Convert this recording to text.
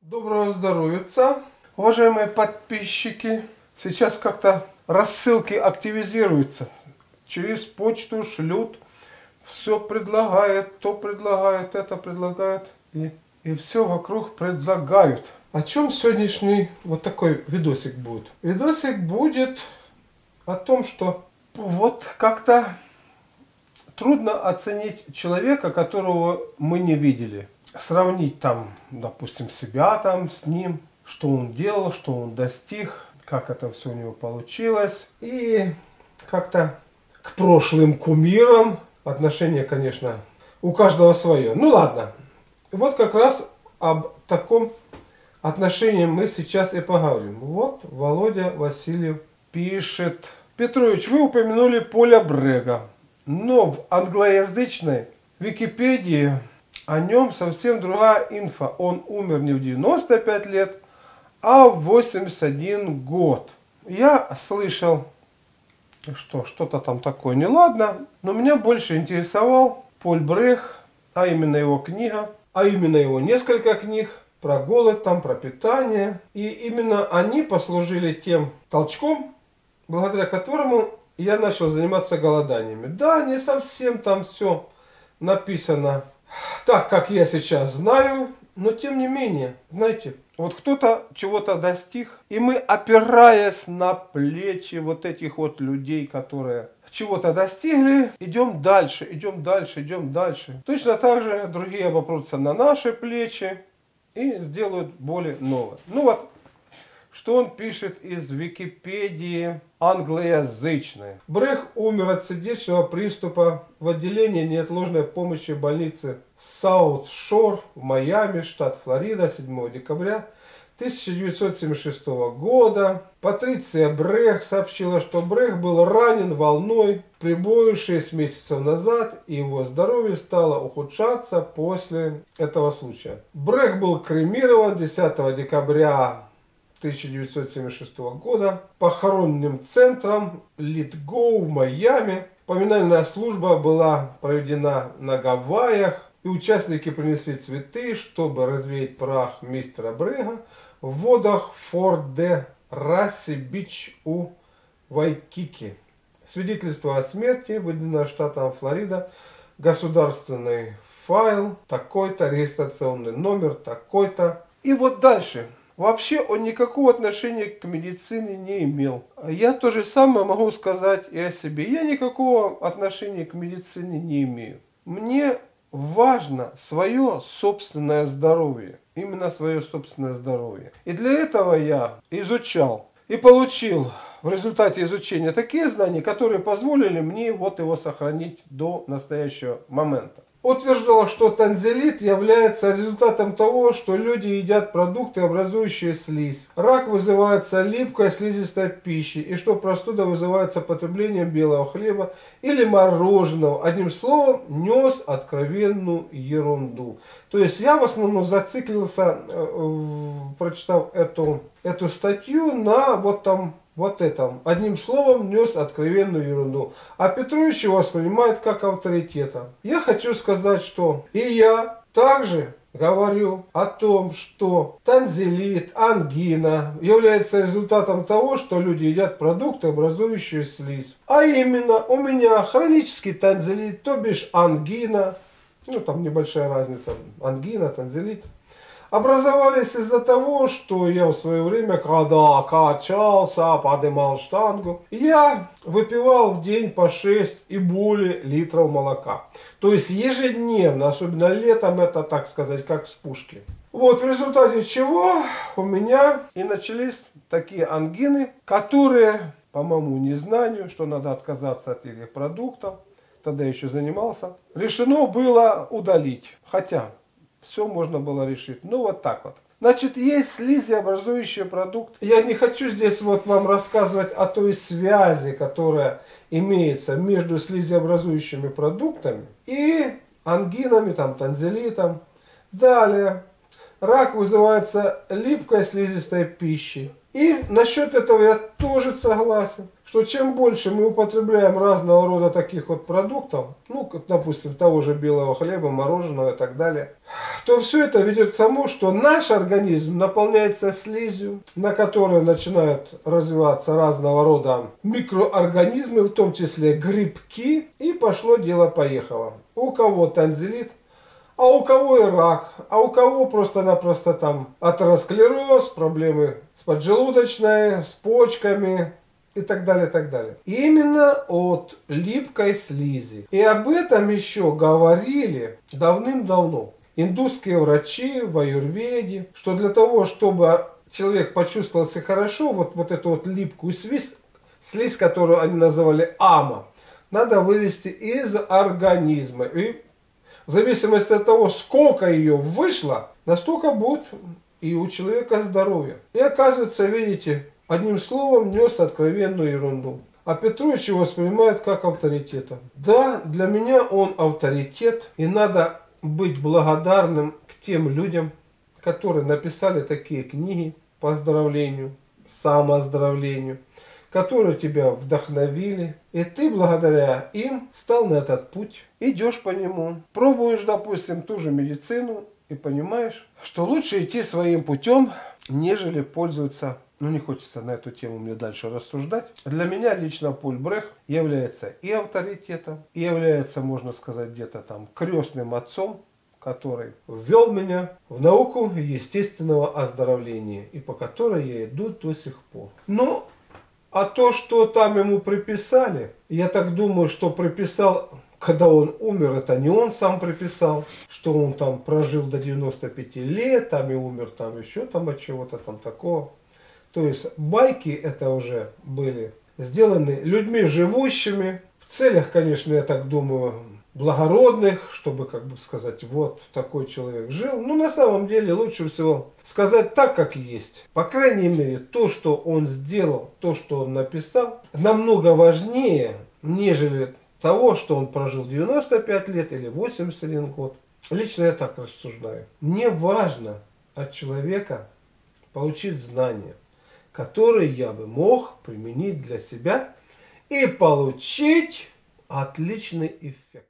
Доброго здоровья, уважаемые подписчики. Сейчас как-то рассылки активизируются. Через почту шлют, все предлагает, то предлагает, это предлагает. И все вокруг предлагают. О чем сегодняшний вот такой видосик будет? Видосик будет о том, что вот как-то трудно оценить человека, которого мы не видели. Сравнить там, допустим, себя там с ним, что он делал, что он достиг, как это все у него получилось. И как-то к прошлым кумирам отношение, конечно, у каждого свое. Ну ладно, вот как раз об таком отношении мы сейчас и поговорим. Вот Володя Васильев пишет. Петрович, вы упомянули Поля Брега, но в англоязычной Википедии о нем совсем другая инфа. Он умер не в 95 лет, а в 81 год. Я слышал, что что-то там такое неладно, но меня больше интересовал Поль Брег, а именно его книга, а именно его несколько книг про голод, там, про питание. И именно они послужили тем толчком, благодаря которому я начал заниматься голоданиями. Да, не совсем там все написано так, как я сейчас знаю, но тем не менее, знаете, вот кто-то чего-то достиг, и мы, опираясь на плечи вот этих вот людей, которые чего-то достигли, идем дальше, идем дальше, идем дальше. Точно так же другие обопрутся на наши плечи и сделают более новое. Ну вот, что он пишет из Википедии англоязычной. Брег умер от сердечного приступа в отделении неотложной помощи больницы Саут-Шор в Майами, штат Флорида, 7 декабря 1976 года. Патриция Брег сообщила, что Брег был ранен волной при бою 6 месяцев назад, и его здоровье стало ухудшаться после этого случая. Брег был кремирован 10 декабря 1976 года похоронным центром Литгоу в Майами. Поминальная служба была проведена на Гавайях, и участники принесли цветы, чтобы развеять прах мистера Брега в водах Форт де Расси-Бич у Вайкики. Свидетельство о смерти выдано штатом Флорида, государственный файл, такой-то, регистрационный номер, такой-то. И вот дальше. Вообще он никакого отношения к медицине не имел. Я то же самое могу сказать и о себе. Я никакого отношения к медицине не имею. Мне важно свое собственное здоровье. Именно свое собственное здоровье. И для этого я изучал и получил в результате изучения такие знания, которые позволили мне вот его сохранить до настоящего момента. Утверждал, что танзелит является результатом того, что люди едят продукты, образующие слизь. Рак вызывается липкой слизистой пищей, и что простуда вызывается потреблением белого хлеба или мороженого. Одним словом, нес откровенную ерунду. То есть я в основном зациклился, прочитав эту статью, на вот этом. Одним словом, нес откровенную ерунду. А Петрович его воспринимает как авторитета. Я хочу сказать, что и я также говорю о том, что танзелит, ангина является результатом того, что люди едят продукты, образующие слизь. А именно, у меня хронический танзелит, то бишь ангина, ну там небольшая разница, ангина, танзелит, образовались из-за того, что я в свое время, когда качался, поднимал штангу, я выпивал в день по 6 и более литров молока. То есть ежедневно, особенно летом, это, так сказать, как с пушки. Вот в результате чего у меня и начались такие ангины, которые, по моему незнанию, что надо отказаться от этих продуктов, тогда еще занимался, решено было удалить. Хотя все можно было решить. Ну вот так вот. Значит, есть слизеобразующий продукт. Я не хочу здесь вот вам рассказывать о той связи, которая имеется между слизеобразующими продуктами и ангинами, там, танзелитом. Далее. рак вызывается липкой слизистой пищей. И насчет этого я тоже согласен, что чем больше мы употребляем разного рода таких вот продуктов, ну, как, допустим, того же белого хлеба, мороженого и так далее, то все это ведет к тому, что наш организм наполняется слизью, на которой начинают развиваться разного рода микроорганизмы, в том числе грибки, и пошло дело-поехало. У кого танзелит, а у кого и рак, а у кого просто-напросто там атеросклероз, проблемы с поджелудочной, с почками и так далее, так далее. Именно от липкой слизи. И об этом еще говорили давным-давно индусские врачи в аюрведе, что для того, чтобы человек почувствовал себя хорошо, вот эту вот липкую слизь, которую они называли ама, надо вывести из организма. И в зависимости от того, сколько ее вышло, настолько будет и у человека здоровье. И оказывается, видите, одним словом нес откровенную ерунду. А Петрович его воспринимает как авторитета. Да, для меня он авторитет. И надо быть благодарным к тем людям, которые написали такие книги по оздоровлению, самооздоровлению, которые тебя вдохновили, и ты благодаря им стал на этот путь. Идешь по нему, пробуешь, допустим, ту же медицину и понимаешь, что лучше идти своим путем, нежели пользоваться. Ну, не хочется на эту тему мне дальше рассуждать. Для меня лично Поль Брех является и авторитетом, и является, можно сказать, где-то там крестным отцом, который ввел меня в науку естественного оздоровления, и по которой я иду до сих пор. Но а то, что там ему приписали, я так думаю, что приписал, когда он умер, это не он сам приписал, что он там прожил до 95 лет, там и умер там еще там от чего-то там такого. То есть байки это уже были сделаны людьми живущими, в целях, конечно, я так думаю, благородных, чтобы, как бы сказать, вот такой человек жил. Но на самом деле лучше всего сказать так, как есть. По крайней мере, то, что он сделал, то, что он написал, намного важнее, нежели того, что он прожил 95 лет или 81 год. Лично я так рассуждаю. Мне важно от человека получить знания, которые я бы мог применить для себя и получить отличный эффект.